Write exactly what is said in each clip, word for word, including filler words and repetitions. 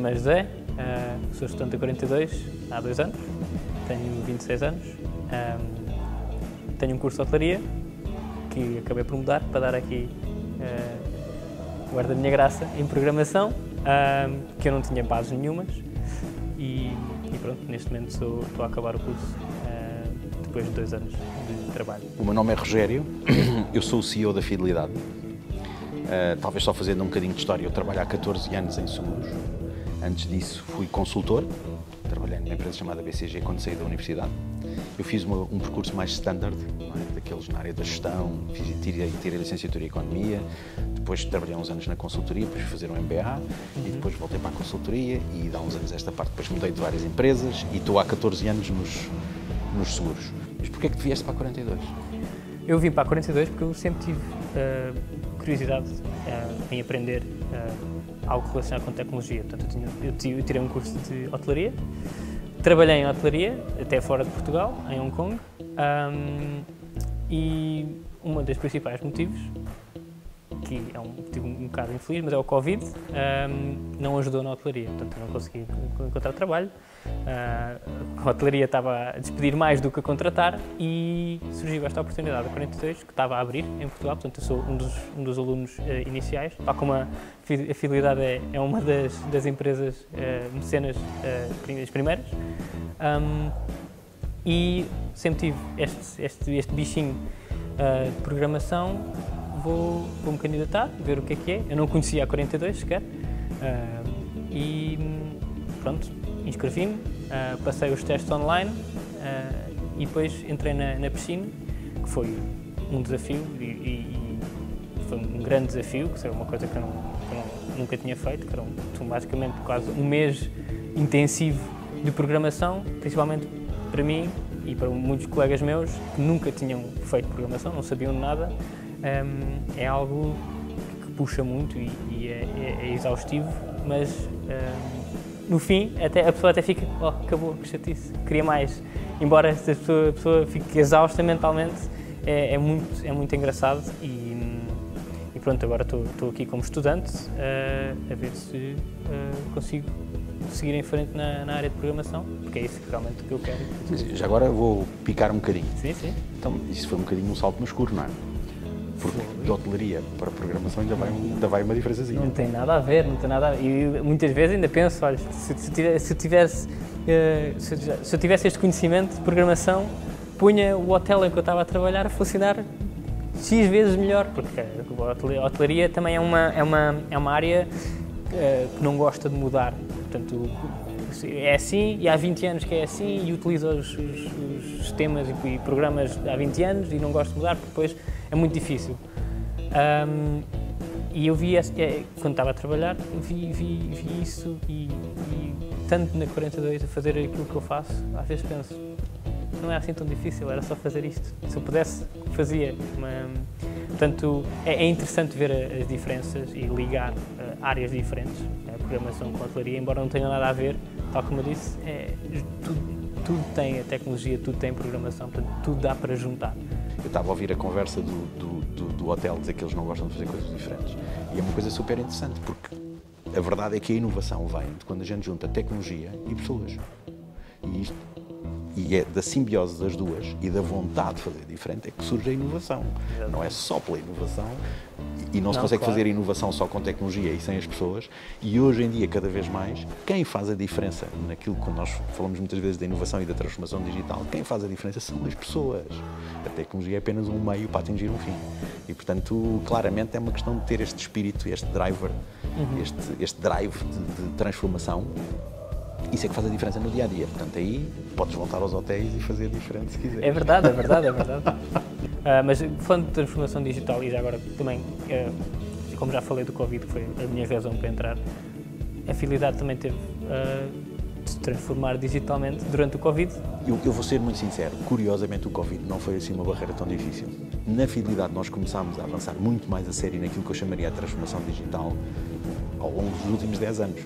nome é José, uh, sou estudante da quarenta e dois há dois anos, tenho vinte e seis anos, um, tenho um curso de hotelaria que acabei por mudar para dar aqui uh, guarda a minha graça em programação, um, que eu não tinha bases nenhumas e, e pronto, neste momento sou, estou a acabar o curso uh, depois de dois anos de trabalho. O meu nome é Rogério, eu sou o C E O da Fidelidade. Uh, talvez só fazendo um bocadinho de história, eu trabalho há catorze anos em seguros. Antes disso fui consultor, trabalhei numa empresa chamada B C G quando saí da universidade. Eu fiz uma, um percurso mais standard, não é? Daqueles na área da gestão, fiz, tirei, tirei a licenciatura em Economia, depois trabalhei uns anos na consultoria, depois fui fazer um M B A uhum. e depois voltei para a consultoria e dá uns anos esta parte, depois mudei de várias empresas e estou há catorze anos nos, nos seguros. Mas porquê é que tu vieste para a quarenta e dois? Eu vim para a quarenta e dois porque eu sempre tive uh, curiosidade uh, em aprender uh, algo relacionado com tecnologia. Portanto, eu, tinha, eu tirei um curso de hotelaria, trabalhei em hotelaria, até fora de Portugal, em Hong Kong, um, e um dos principais motivos, que é um motivo um bocado infeliz, mas é o Covid, um, não ajudou na hotelaria, portanto eu não consegui encontrar trabalho. Uh, a hotelaria estava a despedir mais do que a contratar e surgiu esta oportunidade da quarenta e dois, que estava a abrir em Portugal, portanto eu sou um dos, um dos alunos uh, iniciais, tal como a, a Fidelidade é, é uma das, das empresas uh, mecenas, uh, as primeiras, um, e sempre tive este, este, este bichinho uh, de programação. Vou, vou me candidatar, ver o que é que é. Eu não conhecia a quarenta e dois sequer uh, e pronto, inscrevi-me, uh, passei os testes online uh, e depois entrei na, na piscina, que foi um desafio e, e foi um grande desafio, que era uma coisa que eu, não, que eu não, nunca tinha feito, que era um, basicamente quase um mês intensivo de programação, principalmente para mim e para muitos colegas meus que nunca tinham feito programação, não sabiam nada. Um, é algo que puxa muito e, e é, é, é exaustivo, mas um, no fim até, a pessoa até fica, oh, acabou, que chatice, queria mais. Embora se a pessoa, a pessoa fique exausta mentalmente, é, é, muito, é muito engraçado e, e pronto, agora estou aqui como estudante uh, a ver se uh, consigo seguir em frente na, na área de programação, porque é isso que realmente que eu quero. Já agora vou picar um bocadinho. Sim, sim. Então, isso foi um bocadinho um salto no escuro, não é? Porque de hotelaria para programação ainda vai, ainda vai uma diferençazinha. Não tem nada a ver, não tem nada a ver. E muitas vezes ainda penso, olha, se, se, tivesse, se, eu tivesse, uh, se, se eu tivesse este conhecimento de programação, punha o hotel em que eu estava a trabalhar a funcionar X vezes melhor, porque a hotelaria também é uma, é uma, é uma área uh, que não gosta de mudar. Portanto, é assim e há vinte anos que é assim e utiliza os, os, os sistemas e, e programas há vinte anos e não gosta de mudar porque depois é muito difícil. Um, e eu vi, é, quando estava a trabalhar, vi, vi, vi isso e, e tanto na quarenta e dois a fazer aquilo que eu faço, às vezes penso, não é assim tão difícil, era só fazer isto. Se eu pudesse, fazia. Uma, portanto, é, é interessante ver as diferenças e ligar uh, áreas diferentes, a programação com a hotelaria, embora não tenha nada a ver, tal como eu disse, é, tudo, tudo tem a tecnologia, tudo tem programação, portanto, tudo dá para juntar. Eu estava a ouvir a conversa do, do, do, do hotel, dizer que eles não gostam de fazer coisas diferentes. E é uma coisa super interessante, porque a verdade é que a inovação vem de quando a gente junta tecnologia e pessoas. E, isto, e é da simbiose das duas e da vontade de fazer diferente é que surge a inovação. Não é só pela inovação, e não se não, consegue claro. fazer inovação só com tecnologia e sem as pessoas, e hoje em dia, cada vez mais, quem faz a diferença naquilo que nós falamos muitas vezes da inovação e da transformação digital, quem faz a diferença são as pessoas. A tecnologia é apenas um meio para atingir um fim. E, portanto, claramente é uma questão de ter este espírito, este driver, uhum. este, este drive de, de transformação. Isso é que faz a diferença no dia-a-dia. Portanto, aí podes voltar aos hotéis e fazer diferente se quiser. É verdade, é verdade, é verdade. uh, mas falando de transformação digital, e já agora também, uh, como já falei do Covid, que foi a minha razão para entrar, a Fidelidade também teve uh, de se transformar digitalmente durante o Covid. Eu, eu vou ser muito sincero, curiosamente o Covid não foi assim uma barreira tão difícil. Na Fidelidade nós começámos a avançar muito mais a sério naquilo que eu chamaria a transformação digital ao longo dos últimos dez anos.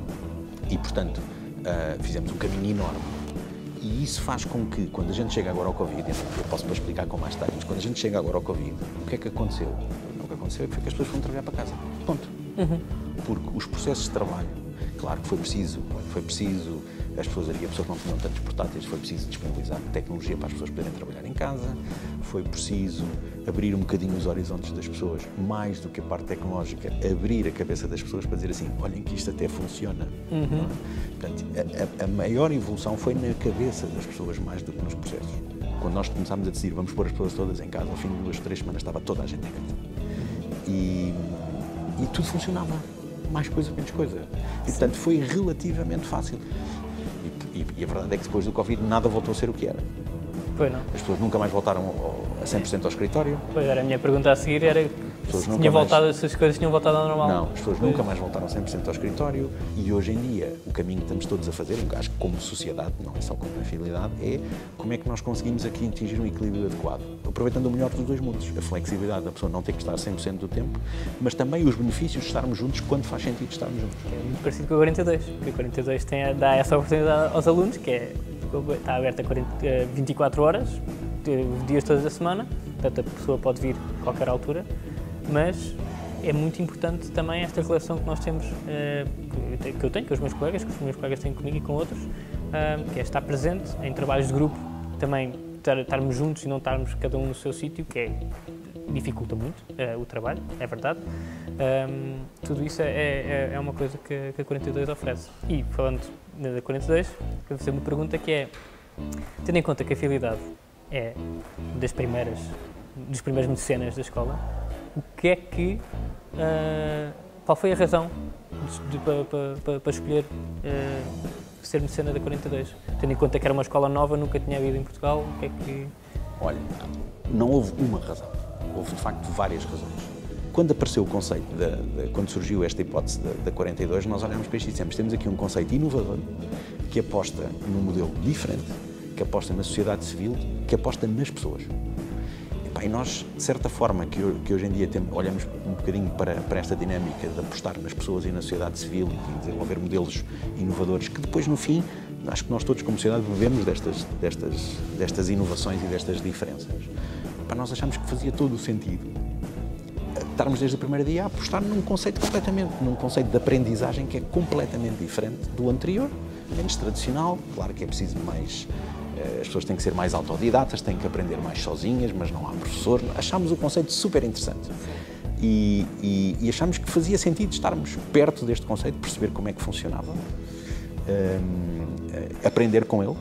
E, portanto, Uh, fizemos um caminho enorme e isso faz com que, quando a gente chega agora ao Covid, eu posso para explicar com mais detalhes, quando a gente chega agora ao Covid, o que é que aconteceu? O que aconteceu foi que as pessoas foram trabalhar para casa, ponto. Uhum. Porque os processos de trabalho Claro que foi preciso, foi preciso, as pessoas, havia pessoas que não tinham tantos portáteis, foi preciso disponibilizar tecnologia para as pessoas poderem trabalhar em casa, foi preciso abrir um bocadinho os horizontes das pessoas, mais do que a parte tecnológica, abrir a cabeça das pessoas para dizer assim, olhem que isto até funciona. Uhum. Portanto, a, a maior evolução foi na cabeça das pessoas mais do que nos processos. Quando nós começámos a decidir, vamos pôr as pessoas todas em casa, ao fim de duas, três semanas estava toda a gente em casa. E, e tudo funcionava, mais coisa, menos coisa. E, portanto, foi relativamente fácil. E, e, e a verdade é que depois do Covid nada voltou a ser o que era. Foi não. As pessoas nunca mais voltaram ao, a cem por cento ao escritório. Pois era, a minha pergunta a seguir era se, tinha voltado, mais... se as coisas tinham voltado ao normal. Não, as pessoas pois. nunca mais voltaram a cem por cento ao escritório e hoje em dia o caminho que estamos todos a fazer, acho que como sociedade, não é só como afiliado, é como é que nós conseguimos aqui atingir um equilíbrio adequado, aproveitando o melhor dos dois mundos, a flexibilidade da pessoa não ter que estar cem por cento do tempo, mas também os benefícios de estarmos juntos quando faz sentido estarmos juntos. É muito parecido com o quarenta e dois, porque o quarenta e dois tem, dá essa oportunidade aos alunos, que é, está aberto a quarenta, vinte e quatro horas, dias todas a semana, portanto a pessoa pode vir a qualquer altura, mas é muito importante também esta relação que nós temos, que eu tenho com os meus colegas, que os meus colegas têm comigo e com outros, que é estar presente em trabalhos de grupo, também estarmos juntos e não estarmos cada um no seu sítio, que é, dificulta muito o trabalho, é verdade. Tudo isso é, é, é uma coisa que, que a quarenta e dois oferece. E falando da quarenta e dois, eu vou fazer uma pergunta que é, tendo em conta que a fidelidade é das primeiras, dos primeiros mecenas da escola, o que é que, uh, qual foi a razão para escolher uh, ser mecena da quarenta e dois? Tendo em conta que era uma escola nova, nunca tinha havido em Portugal, o que é que... Olha, não houve uma razão, houve de facto várias razões. Quando apareceu o conceito, de, de, quando surgiu esta hipótese da, da quarenta e dois, nós olhámos para isto e dissemos, temos aqui um conceito inovador, que aposta num modelo diferente, que aposta na sociedade civil, que aposta nas pessoas. E, pá, e nós, de certa forma, que, que hoje em dia temos, olhamos um bocadinho para, para esta dinâmica de apostar nas pessoas e na sociedade civil e de desenvolver modelos inovadores, que depois, no fim, acho que nós todos como sociedade vivemos destas, destas, destas inovações e destas diferenças. Pá, nós achamos que fazia todo o sentido estarmos desde o primeiro dia a apostar num conceito completamente, num conceito de aprendizagem que é completamente diferente do anterior, menos tradicional, claro que é preciso mais... As pessoas têm que ser mais autodidatas, têm que aprender mais sozinhas, mas não há professor. Achámos o conceito super interessante e, e, e achámos que fazia sentido estarmos perto deste conceito, perceber como é que funcionava, um, aprender com ele uh,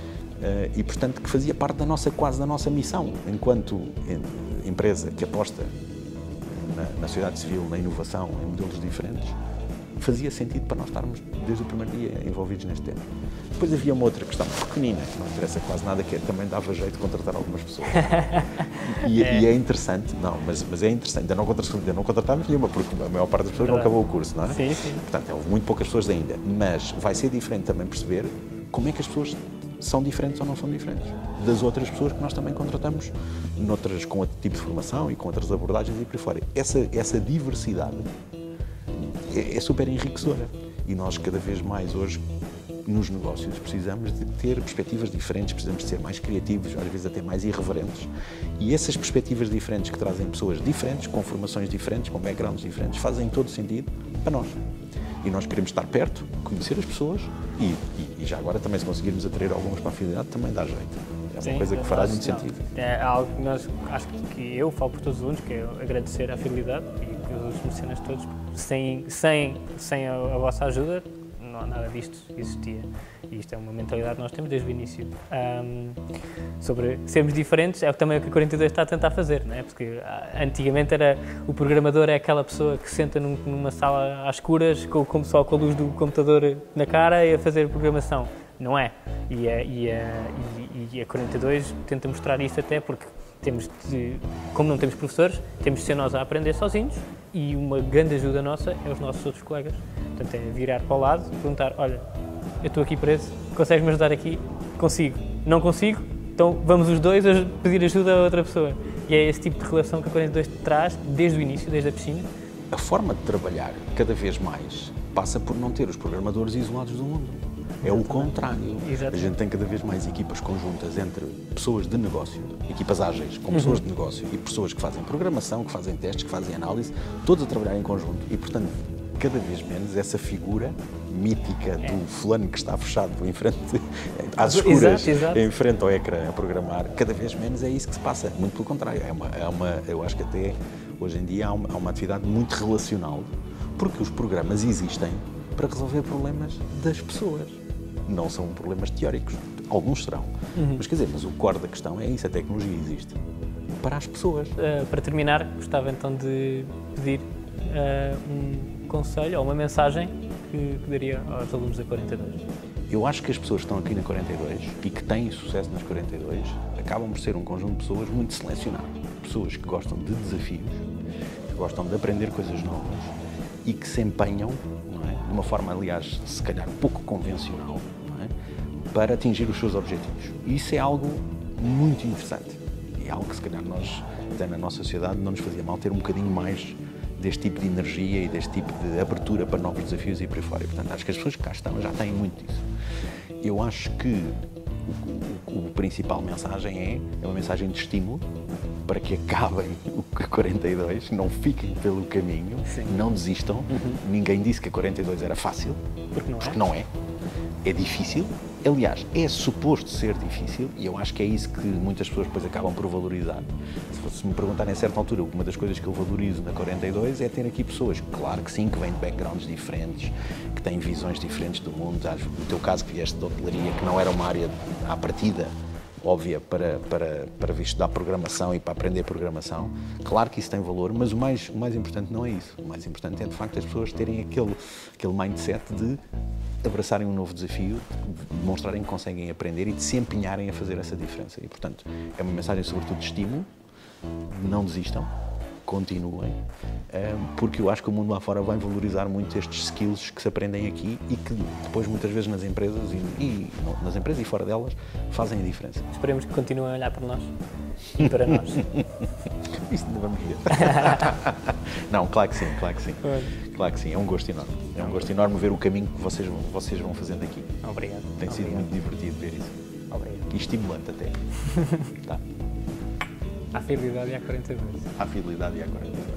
e, portanto, que fazia parte da nossa, quase da nossa missão, enquanto empresa que aposta na, na sociedade civil, na inovação, em modelos diferentes, fazia sentido para nós estarmos desde o primeiro dia envolvidos neste tema. Depois havia uma outra questão pequenina, que não interessa quase nada, que é, também dava jeito de contratar algumas pessoas. E é, e é interessante, não, mas, mas é interessante, ainda não, ainda não contratámos nenhuma, porque a maior parte das pessoas não acabou o curso, não é? Sim, sim. Portanto, houve muito poucas pessoas ainda, mas vai ser diferente também perceber como é que as pessoas são diferentes ou não são diferentes das outras pessoas que nós também contratamos noutras, com outro tipo de formação e com outras abordagens e por aí fora. Essa, essa diversidade é, é super enriquecedora e nós cada vez mais hoje nos negócios precisamos de ter perspectivas diferentes, precisamos de ser mais criativos, às vezes até mais irreverentes, e essas perspectivas diferentes que trazem pessoas diferentes, com formações diferentes, com backgrounds diferentes, fazem todo sentido para nós. E nós queremos estar perto, conhecer as pessoas e, e, e já agora também se conseguirmos atrair algumas para a fidelidade também dá jeito. É uma Sim, coisa que fará muito sentido. É algo que nós, acho que eu falo por todos os alunos, que é agradecer à fidelidade e os mecenas todos, sem, sem, sem a, a vossa ajuda, não, nada disto existia. E isto é uma mentalidade que nós temos desde o início. Um, sobre sermos diferentes, é também o que a quarenta e dois está a tentar fazer, não é? Porque antigamente era, o programador é aquela pessoa que se senta num, numa sala às escuras, com, com, só com a luz do computador na cara e a fazer programação. Não é. E a, e a, e a quarenta e dois tenta mostrar isso até porque temos de, como não temos professores, temos de ser nós a aprender sozinhos e uma grande ajuda nossa é os nossos outros colegas. Portanto, é virar para o lado e perguntar, olha, eu estou aqui preso, consegues-me ajudar aqui? Consigo. Não consigo? Então vamos os dois a pedir ajuda a outra pessoa. E é esse tipo de relação que a quarenta e dois traz desde o início, desde a piscina. A forma de trabalhar, cada vez mais, passa por não ter os programadores isolados do mundo. É o contrário. Exatamente. A gente tem cada vez mais equipas conjuntas entre pessoas de negócio, equipas ágeis, com pessoas uhum. de negócio e pessoas que fazem programação, que fazem testes, que fazem análise, todos a trabalhar em conjunto e, portanto, cada vez menos essa figura mítica É. do fulano que está fechado em frente, às escuras, Exato, exato. em frente ao ecrã a programar, cada vez menos é isso que se passa. Muito pelo contrário, é uma, é uma, eu acho que até hoje em dia há uma, há uma atividade muito relacional, porque os programas existem para resolver problemas das pessoas. Não são problemas teóricos, alguns serão. Uhum. Mas quer dizer, mas o core da questão é isso, a tecnologia existe para as pessoas. Uh, para terminar, gostava então de pedir uh, um conselho ou uma mensagem que, que daria aos alunos da quarenta e dois. Eu acho que as pessoas que estão aqui na quarenta e dois e que têm sucesso nas quarenta e dois acabam por ser um conjunto de pessoas muito selecionado. Pessoas que gostam de desafios, que gostam de aprender coisas novas e que se empenham, não é? De uma forma, aliás, se calhar pouco convencional, não é? Para atingir os seus objetivos. E isso é algo muito interessante. É algo que se calhar nós, até na nossa sociedade, não nos fazia mal ter um bocadinho mais deste tipo de energia e deste tipo de abertura para novos desafios e por aí fora. E, portanto, acho que as pessoas que cá estão já têm muito disso. Eu acho que o, o, o principal mensagem é, é uma mensagem de estímulo para que acabem o quarenta e dois, não fiquem pelo caminho, Sim. não desistam. Uhum. Ninguém disse que a quarenta e dois era fácil, Porque não é. porque não é. É difícil. Aliás, é suposto ser difícil e eu acho que é isso que muitas pessoas depois acabam por valorizar. Se, se me perguntarem a certa altura, uma das coisas que eu valorizo na quarenta e dois é ter aqui pessoas, claro que sim, que vêm de backgrounds diferentes, que têm visões diferentes do mundo. No teu caso, que vieste de hotelaria, que não era uma área à partida óbvia para, para, para estudar programação e para aprender programação. Claro que isso tem valor, mas o mais, o mais importante não é isso. O mais importante é, de facto, as pessoas terem aquele, aquele mindset de abraçarem um novo desafio, de demonstrarem que conseguem aprender e de se empenharem a fazer essa diferença. E, portanto, é uma mensagem sobretudo de estímulo, não desistam, continuem, porque eu acho que o mundo lá fora vai valorizar muito estes skills que se aprendem aqui e que depois muitas vezes nas empresas e, e não, nas empresas e fora delas fazem a diferença. Esperemos que continuem a olhar para nós e para nós. Isso ainda vamos ver. Não, claro que sim, claro que sim. Claro que sim, é um gosto enorme. É um gosto enorme ver o caminho que vocês, vocês vão fazendo aqui. Obrigado. Tem sido Obrigado. muito divertido ver isso. Obrigado. E estimulante até. Tá. À fidelidade e à quarenta e dois. À fidelidade e à quarenta e dois.